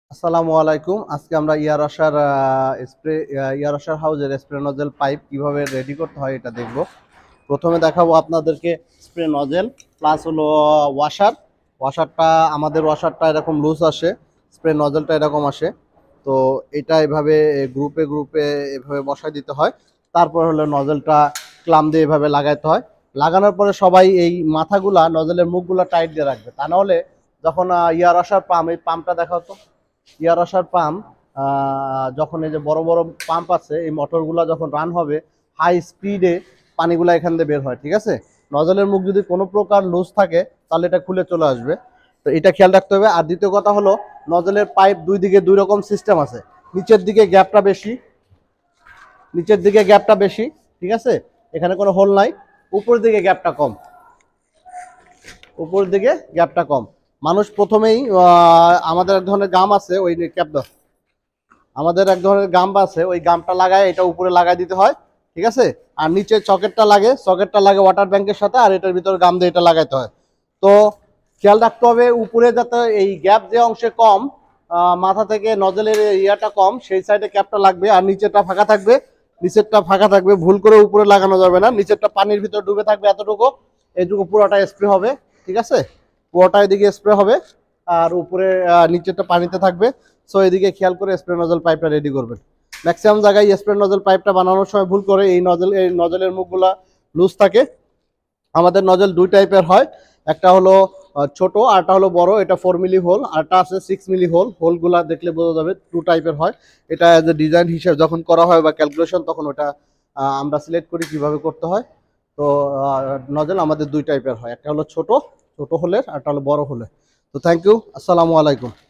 আসসালামু আলাইকুম। আজকে আমরা ইয়ারাশার স্প্রে ইয়ারাশার হাউজের স্প্রে নজেল পাইপ কিভাবে রেডি করতে হয় এটা দেখব। প্রথমে দেখাবো আপনাদেরকে স্প্রে নজেল প্লাস হলো ওয়াশারটা আমাদের ওয়াশারটা এরকম লুজ আসে, স্প্রে নজেলটা এরকম আসে। তো এটা এভাবে গ্রুপে গ্রুপে এভাবে বসায় দিতে হয়। তারপর হলো নজেলটা ক্লাম দিয়ে এভাবে লাগাইতে হয়। লাগানোর পরে সবাই এই মাথাগুলা নজেলের মুখগুলা টাইট দিয়ে রাখবে, তা নাহলে যখন ইয়ারাশার পাম্প, এই পাম্পটা দেখাও তো, ইয়ারাশার পাম্প যখন এই যে বড় বড় পাম্প আছে, এই মোটরগুলো যখন রান হবে হাই স্পিডে পানিগুলো এখান দিয়ে বের হয়, ঠিক আছে। নজলের মুখ যদি কোনো প্রকার লুজ থাকে তাহলে এটা খুলে চলে আসবে, তো এটা খেয়াল রাখতে হবে। আর দ্বিতীয় কথা হলো নজলের পাইপ দুই দিকে দুই রকম সিস্টেম আছে। নিচের দিকে গ্যাপটা বেশি, ঠিক আছে, এখানে কোনো হোল নাই। উপরের দিকে গ্যাপটা কম। মানুষ প্রথমেই আমাদের এক ধরনের গাম আছে, ওই ক্যাপ দাও, আমাদের এক ধরনের গাম আছে, ওই গামটা লাগায় এটা উপরে লাগাই দিতে হয়, ঠিক আছে। আর নিচে সকেটটা লাগে ওয়াটার ব্যাংকের সাথে, আর এটার ভিতরে গাম দিয়ে এটা লাগাইতে হয়। তো খেয়াল রাখতে হবে উপরে যাতে এই গ্যাপ যে অংশে কম, মাথা থেকে নজলের ইয়াটা কম, সেই সাইডে ক্যাপটা লাগবে। আর নিচেরটা ফাঁকা থাকবে, ভুল করে উপরে লাগানো যাবে না। নিচেরটা পানির ভিতর ডুবে থাকবে, এইটুকু পুরোটা স্প্রে হবে, ঠিক আছে। পুরোটা এদিকে স্প্রে হবে আর উপরে নিচেরটা পানিতে থাকবে। সো এদিকে খেয়াল করে স্প্রে নজল পাইপটা রেডি করবেন। ম্যাক্সিমাম জায়গায় স্প্রে নজল পাইপটা বানানোর সময় ভুল করে এই নজলের মুখগুলা লুজ থাকে। আমাদের নজল দুই টাইপের হয়, একটা হলো ছোট, আরটা হলো বড়। এটা 4 মিলি হোল, আরটা আছে 6 মিলি হোল। হোলগুলা দেখলে বোঝা যাবে টু টাইপের হয়। এটা এজ এ ডিজাইন হিসেবে যখন করা হয় বা ক্যালকুলেশন, তখন ওটা আমরা সিলেক্ট করি কিভাবে করতে হয়। তো নজল আমাদের দুই টাইপের হয়, একটা হলো ছোট হোলের, আরটা হলো বড় হোলের। তো থ্যাংক ইউ, আসসালামু আলাইকুম।